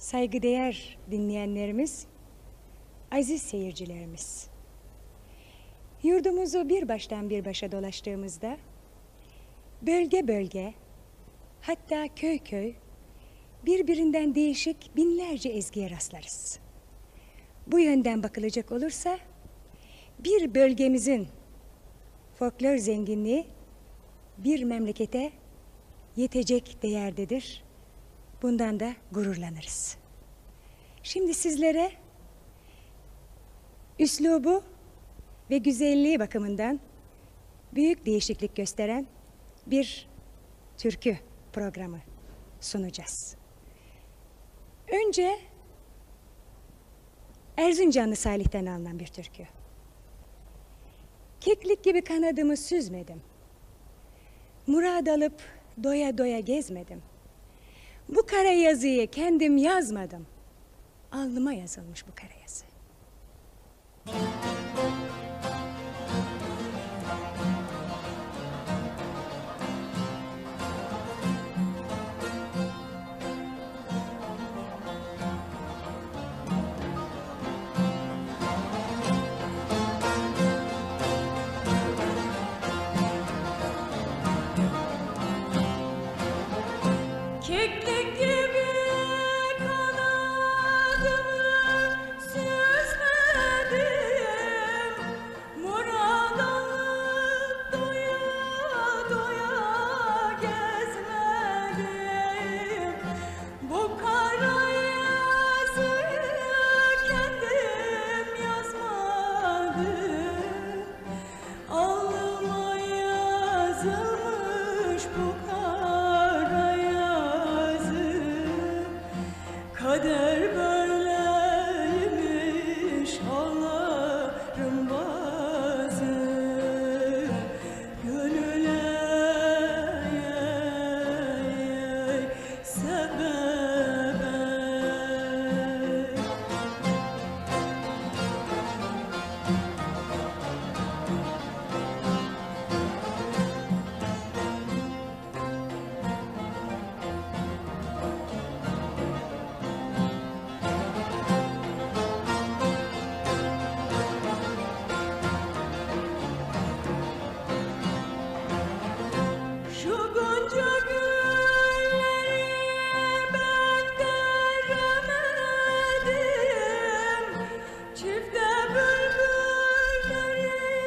saygıdeğer dinleyenlerimiz, aziz seyircilerimiz. Yurdumuzu bir baştan bir başa dolaştığımızda, bölge bölge, hatta köy köy, birbirinden değişik binlerce ezgiye rastlarız. Bu yönden bakılacak olursa, bir bölgemizin folklor zenginliği bir memlekete yetecek değerdedir. Bundan da gururlanırız. Şimdi sizlere üslubu ve güzelliği bakımından büyük değişiklik gösteren bir türkü programı sunacağız. Önce Erzincanlı Salih'ten alınan bir türkü. Keklik gibi kanadımı süzmedim. Murad alıp doya doya gezmedim. Bu kara yazıyı kendim yazmadım. Alnıma yazılmış bu kara yazı. Keklik gibi kanadımı süzmedim, murad alıp doya doya gezmedim. Bu kara yazıyı kendim yazmadım. Alnıma yazılmış bu kara yazı. Kader böyleymiş ağlarım bazı. Gönüle sebebe. Şu gonca gülleri ben deremedim, çifte bülbülleri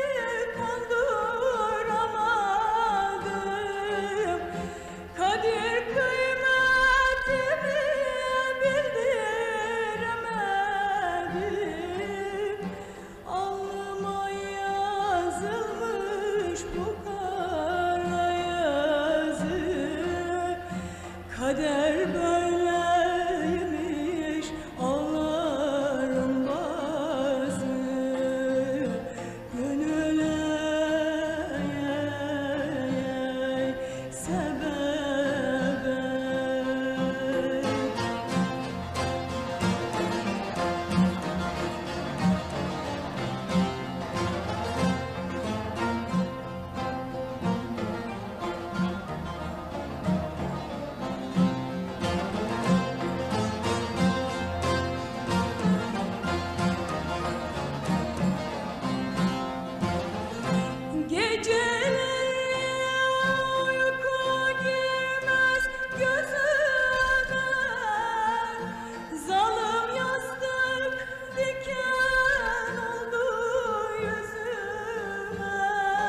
konduramadım. Kadir kıymetimi bildiremedim. Alnıma yazılmış bu kara yazı. Kader böyleymiş ağlarım bazı. Gönüle sebebe. Geceleri uyku girmez gözüme, zalim yastık diken oldu yüzüme.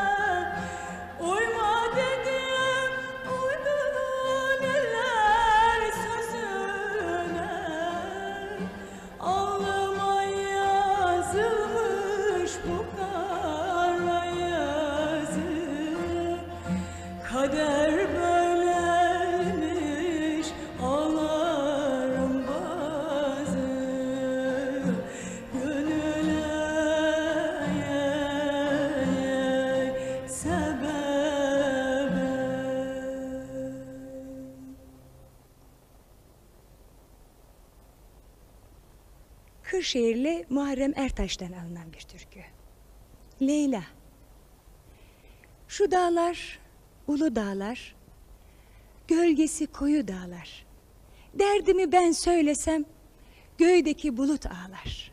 Uyma dedim, uydun eller sözüne. Alnıma yazılmış bu kara yazı. Kader böyleymiş ağlarım bazı. Gönüle sebebe. Kırşehirli Muharrem Ertaş'tan alınan bir türkü. Leyla. Şu dağlar, ulu dağlar, gölgesi koyu dağlar. Derdimi ben söylesem göğdeki bulut ağlar.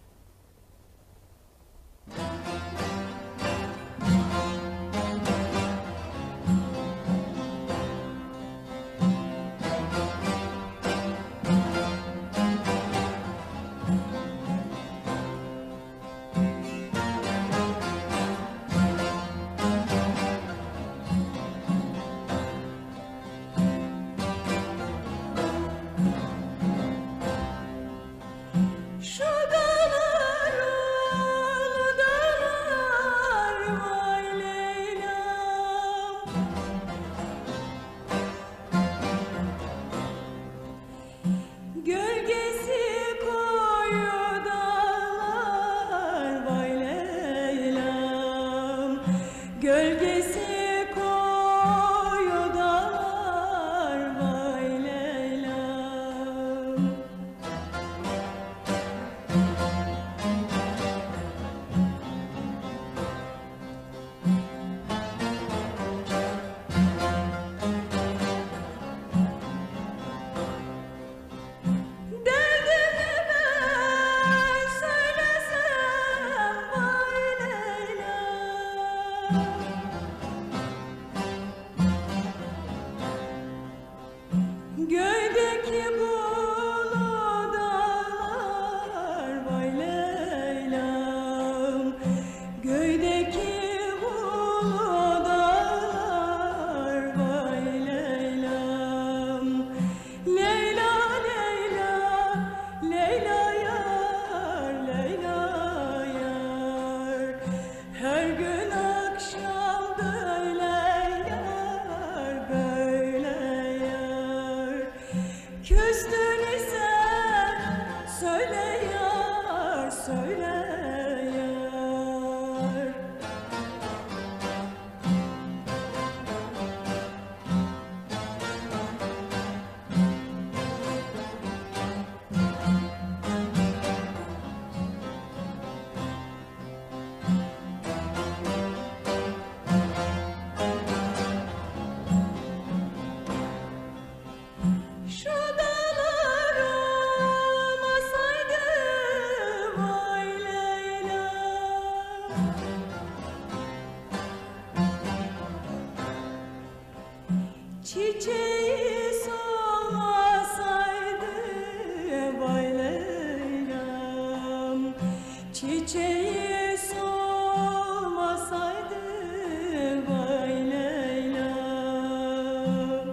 Şu dağlar ulu dağlar vay Leyla'm, gölgesi koyu dağlar vay Leyla'm, gölgesi koyu dağlar vay Leyla'm. Derdimi ben söylesem vay Leyla'm, göydeki bulut dağlar vay Leyla'm, göydeki bulut dağlar vay Leyla'm. Leyla Leyla Leyla yar, Leyla yar, her gün akşam böyle yar, böyle yar. Küstün ise söyle yar, söyle yar. Şu dağlar olmasaydı vay Leyla'm, çiçeği solmasaydı vay Leyla'm, çiçeği solmasaydı vay Leyla'm.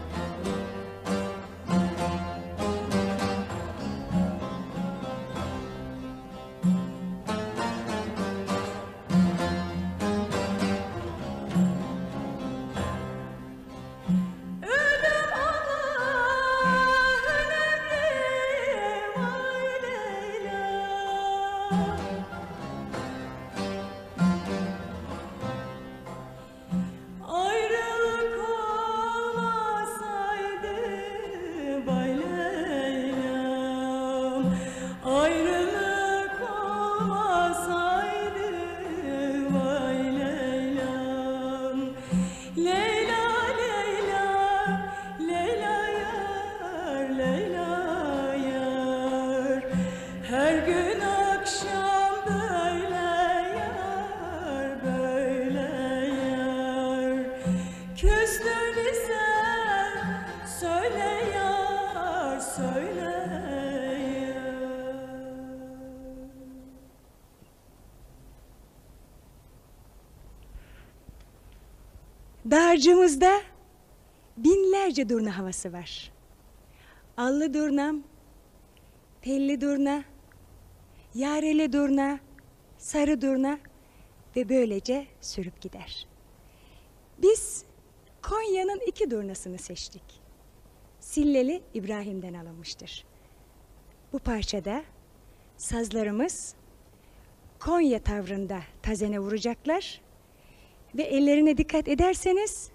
Ölüm Allah'ın emri vay Leyla'm, ayrılık olmasaydı vay Leyla'm, ayrılık olmasaydı vay Leyla'm. Leyla Leyla Leyla yar, Leyla yar, her gün akşam böyle yar, böyle yar. Küstün ise söyle yar, söyle yar. Dağarcığımızda binlerce durna havası var. Allı durnam, telli durna, yareli durna, sarı durna ve böylece sürüp gider. Biz Konya'nın 2 durnasını seçtik. Silleli İbrahim'den alınmıştır. Bu parçada sazlarımız Konya tavrında tazene vuracaklar ve ellerine dikkat ederseniz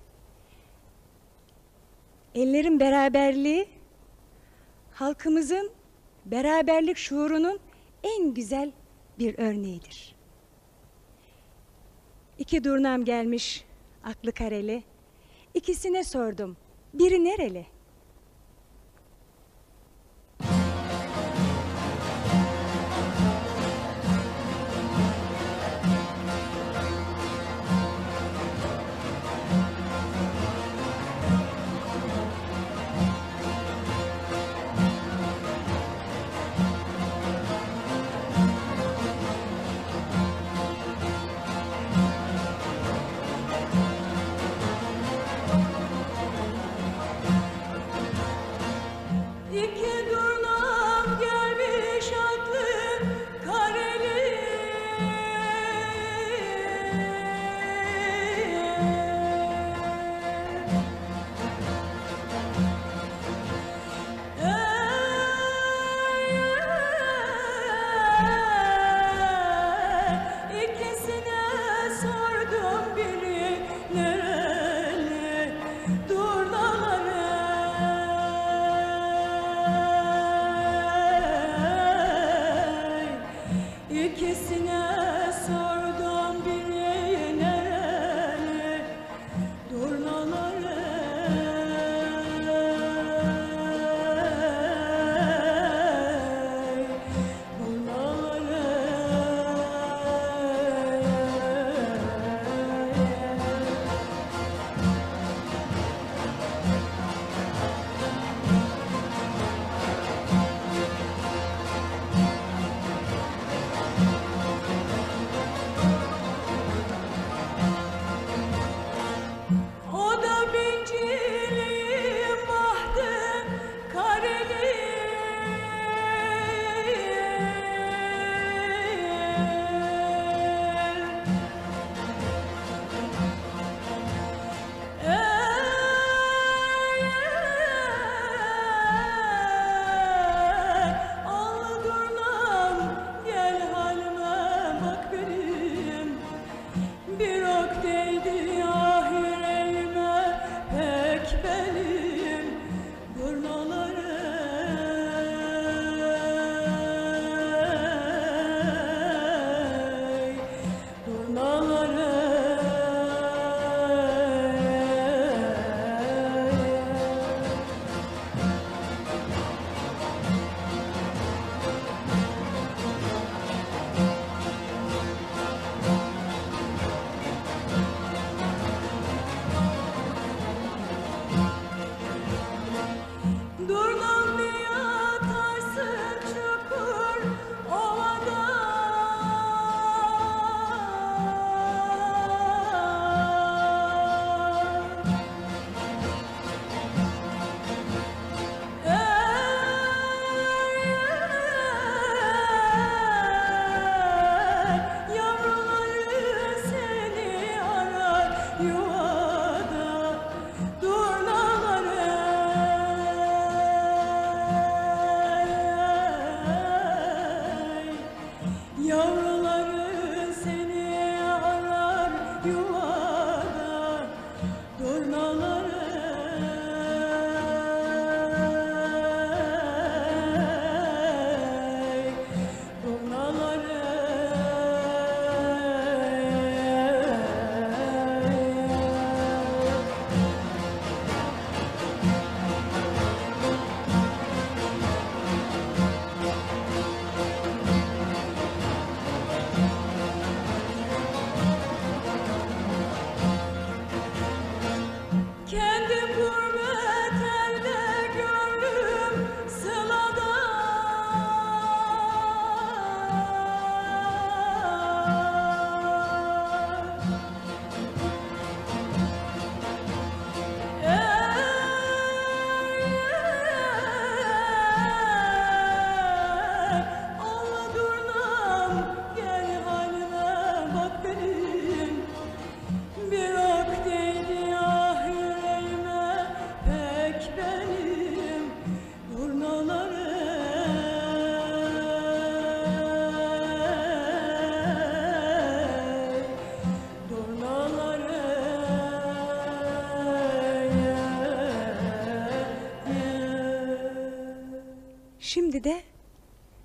ellerin beraberliği halkımızın beraberlik şuurunun en güzel bir örneğidir. 2 durnam gelmiş aklı kareli. İkisine sordum. Biri nereli?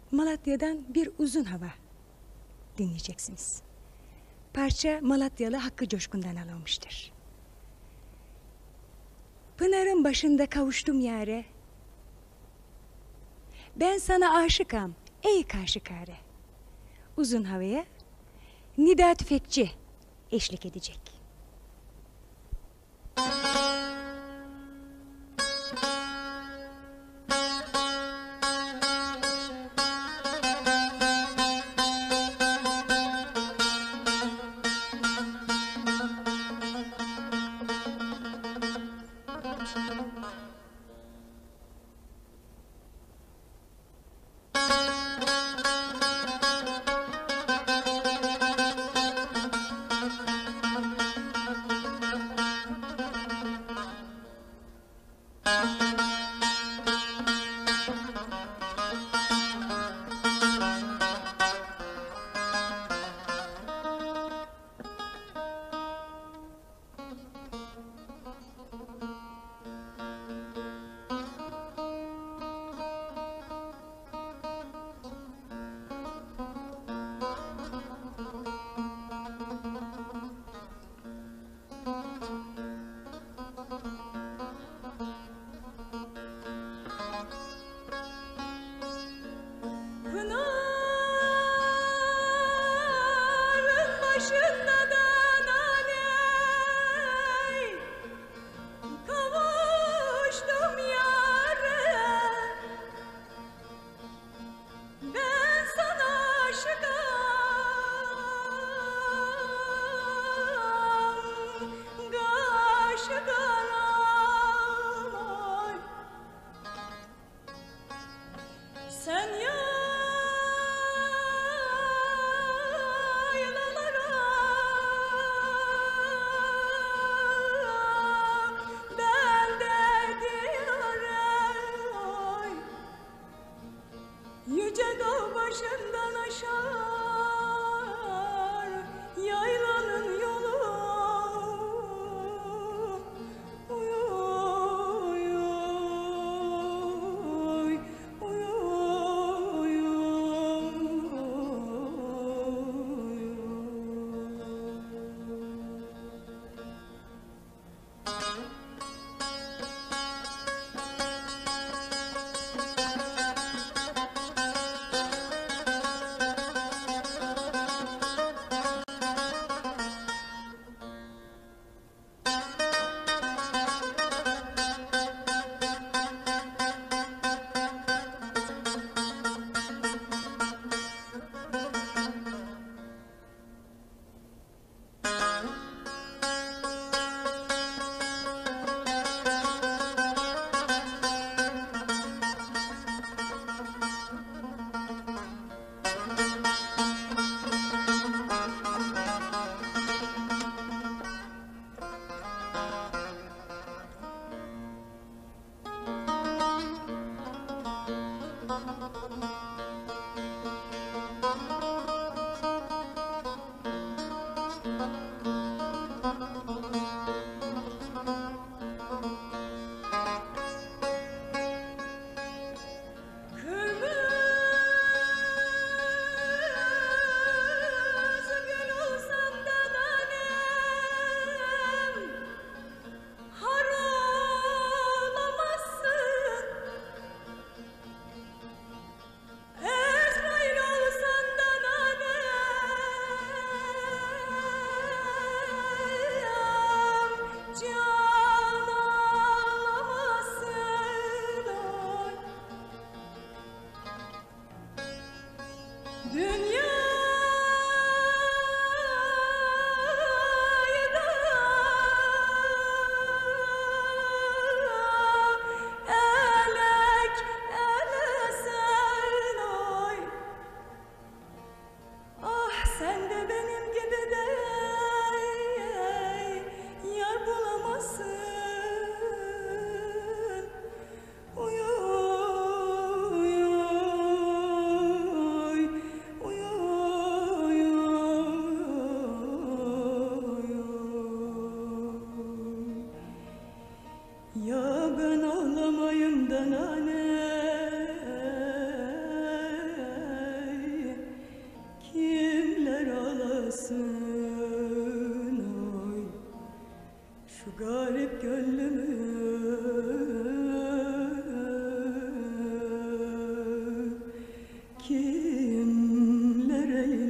Malatya'dan bir uzun hava dinleyeceksiniz. Parça Malatyalı Hakkı Coşkun'dan alınmıştır. Pınarın başında kavuştum yâre, ben sana aşıkam ey kaşıkare. Uzun havaya Nida Tüfekçi eşlik edecek. gönlümü kimler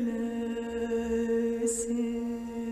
eylesin?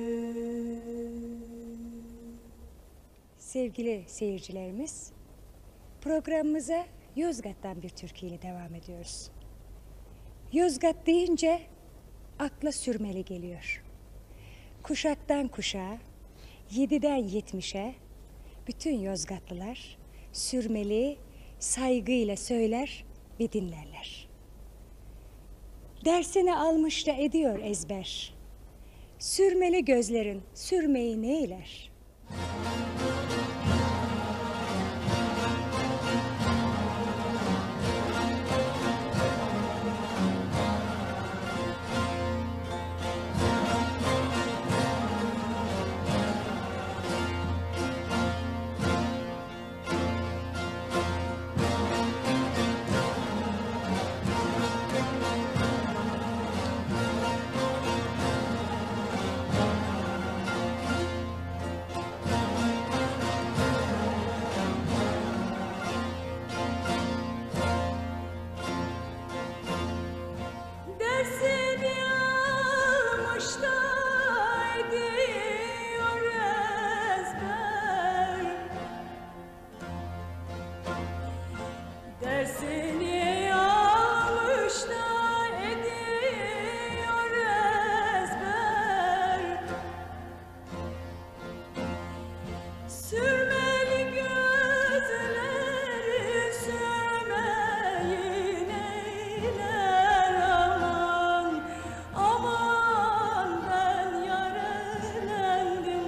Sevgili seyircilerimiz, programımıza Yozgat'tan bir türküyle devam ediyoruz. Yozgat deyince akla sürmeli geliyor. Kuşaktan kuşağa, 7'den 70'e bütün Yozgatlılar sürmeli, saygıyla söyler ve dinlerler. Dersini almış da ediyor ezber. Sürmeli gözlerin sürmeyi neyler? Dersini almış da ediyor ezber. Dersini almış da ediyor ezber. Sürmeli gözleri sürmeyin eyler aman. Aman ben yarelendim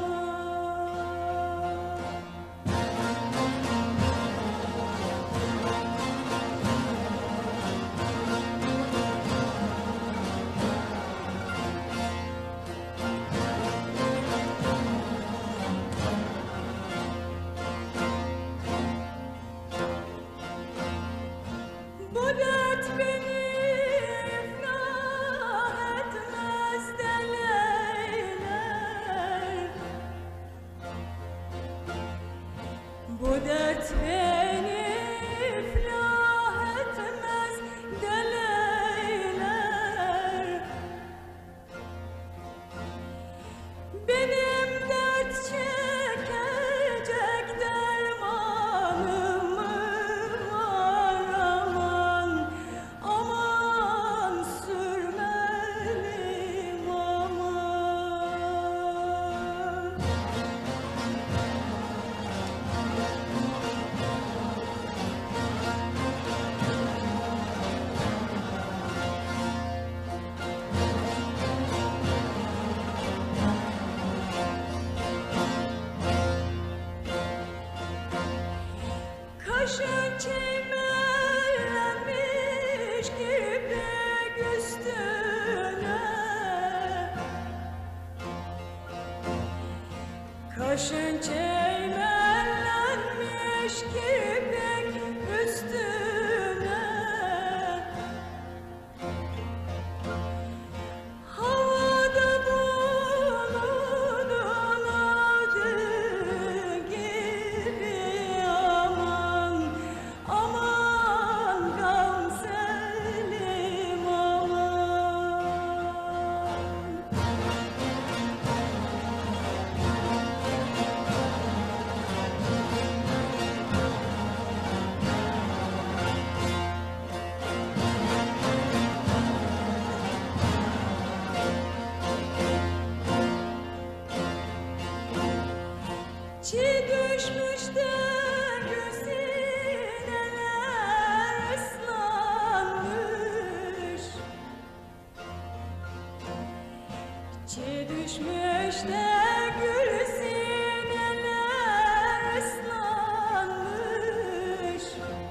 aman. Bu dert beni iflah etmez deleyler. Bu dert beni iflah etmez deleyler. Benim dert çekecek dermanım mı var aman. Aman sürmelim aman. Kaşın çimenlenmiş kirpik üstüne. Kaşın çimenlenmiş kirpik üstüne. Havada buludun adı gibi aman. Aman gamzelim aman. Çiğ düşmüş de sineler ıslanmış. Çiğ düşmüş de gül sineler ıslanmış.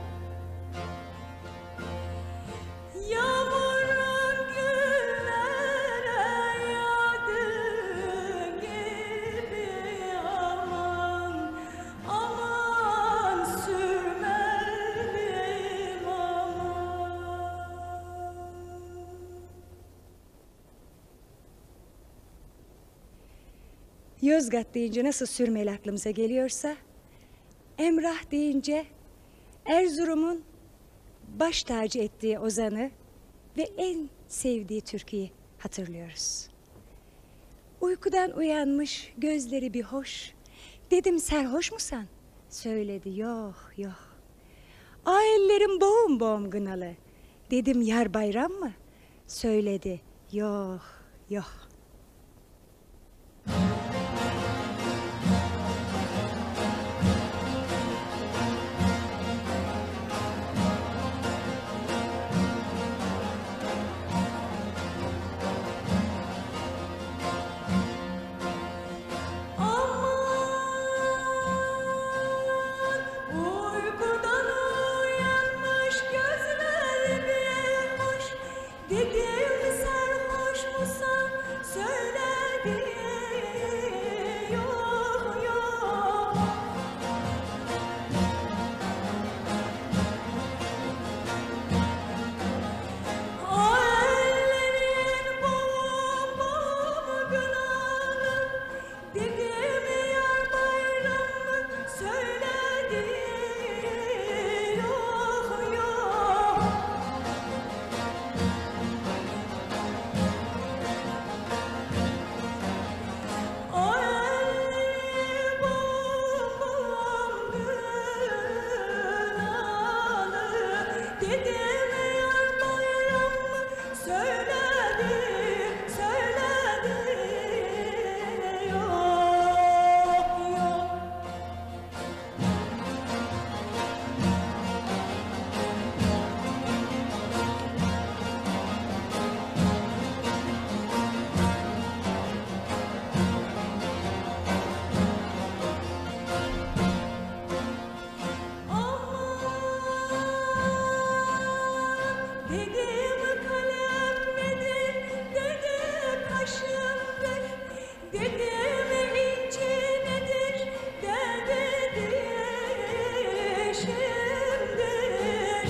Yağmurun güllere yağdığı gibi aman. Aman sürmelim aman. Yozgat deyince nasıl Sürmeli aklımıza geliyorsa, Emrah deyince Erzurum'un baş tacı ettiği ozanı ve en sevdiği türküyü hatırlıyoruz. Uykudan uyanmış, gözleri bir hoş. Dedim serhoş musan? Söyledi yok yok. Aa ellerim boğum boğum gınalı. Dedim yar bayram mı? Söyledi yok yok. Uykudan uyanmış gözler bir hoş. Dedim sarhoş musan? Söyledi yok yok. Ellerin boğum boğum gınalı. Dedim yar bayram mı? Söyledi yok yok. Ellerin boğum boğum gınalı. Dedim yar bayram mı? Söyledi yok yok. Dedim kalem nedir, dedi kaşımdır. Dedim inci nedir, dedi dişimdir.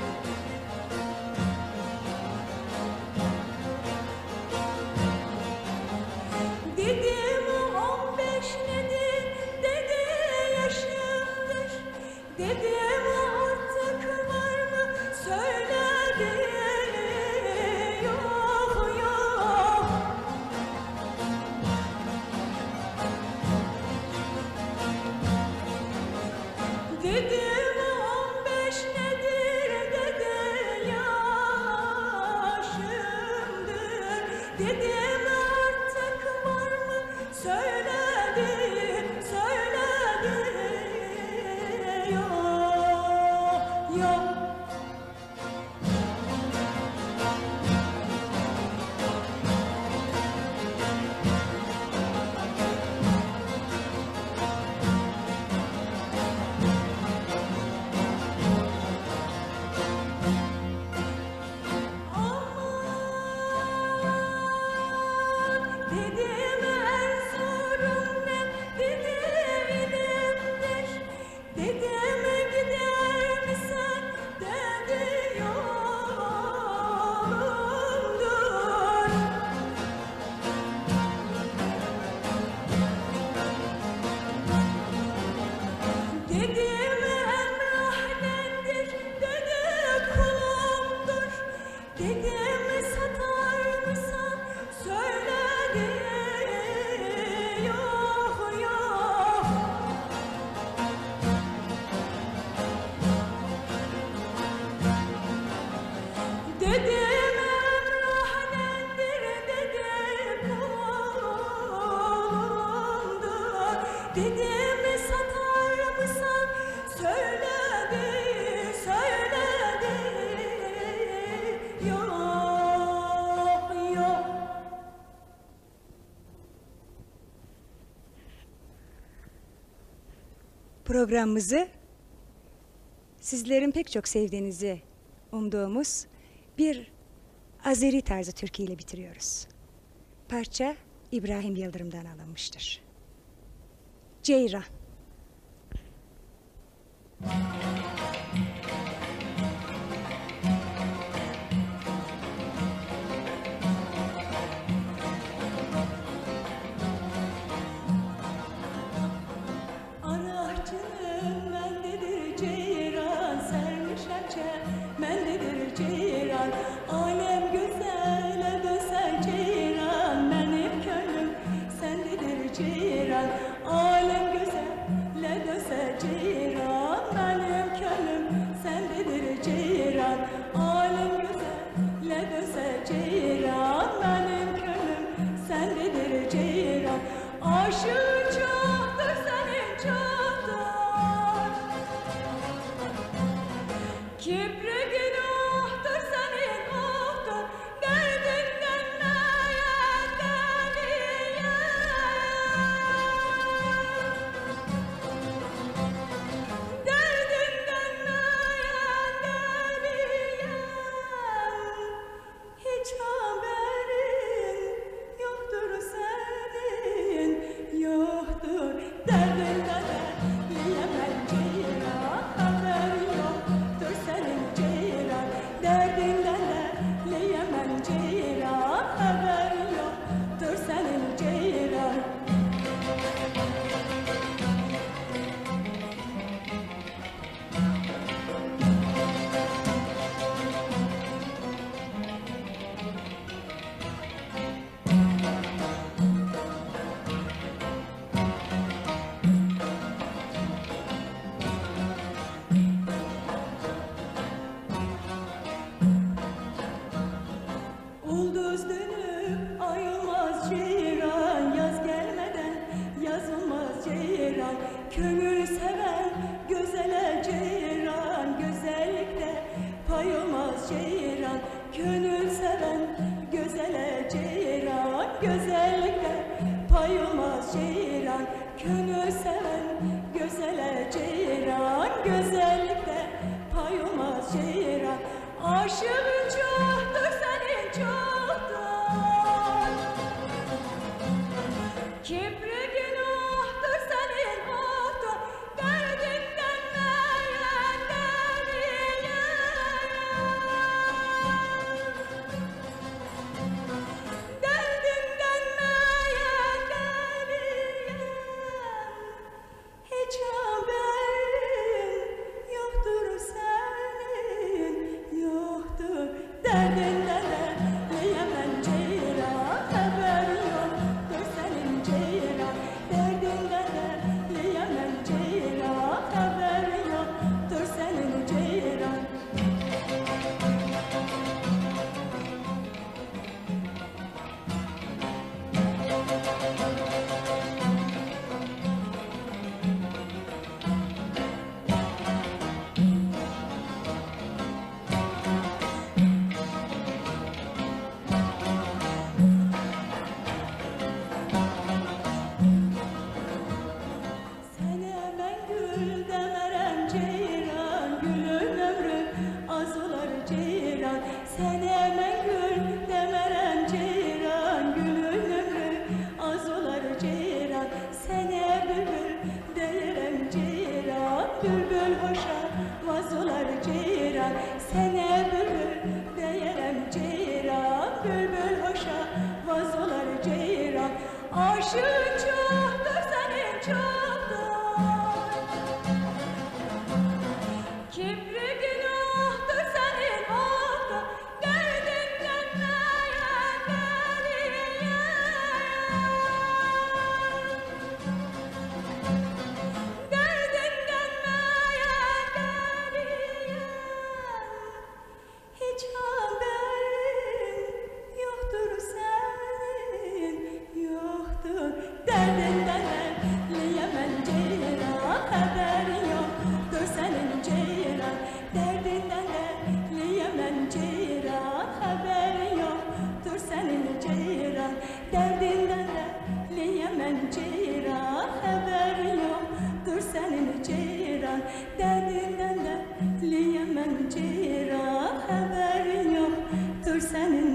Dedim 15 nedir, dedi yaşımdır. Dedim artık var mı? Söyledi yok yok. Dedim 15 nedir, dedi yaşımdır. Dedim artık var mı? Söyledi yok yok. Dedim Erzurum ne, dedi ilimdir. Dedim gider misin, dedi yolumdur. Dedim Emrah nedir, dedi kulumdur. Dedim satar mısın? Söyledi yok yok. Dedim Emrah nedir, dedi kulumdur. Dedim satar mısın? Söyledi yok yok. Programımızı sizlerin pek çok sevdiğinizi umduğumuz bir Azeri tarzı türküyle bitiriyoruz. Parça İbrahim Yıldırım'dan alınmıştır. Ceyran. güzellikte pay olmaz ceyran. Gönül seven güzele ceyran, güzellikte pay olmaz ceyran. Aşığın çoktur senin çoktur, kibri günahtır senin ahtır. Derdinden meyen deriyem, derdinden meyen deriyem. Hiç haberin yoktur senin, yoktur derdinden de diyemem ceyran. Haberin yoktur senin ceyran, derdinden de diyemem ceyran. Haberin yoktur senin ceyran. Sene ben gül demerem ceyran, gülün ömrü az olar ceyran. Sene ben gül demerem ceyran, gülün ömrü az olar ceyran. Sene bülbül deyirem ceyran, bülbül hoşa vaz olar ceyran. Sene bülbül deyirem ceyran, bülbül hoşa vaz olar ceyran. Aşığın çoktur senin çoktur, kibri günahtır senin ahtır. Derdinden meyen deriyem, derdinden meyen deriyem. Hiç haberin yoktur senin, yoktur derdinden diyemem ceyran. Haberin yoktur senin ceyran, derdinden diyemem ceyran. Haberin yoktur senin ceyran, derdinden diyemem ceyran. Haberin yoktur senin ceyran, derdinden diyemem ceyran. Haberin yoktur senin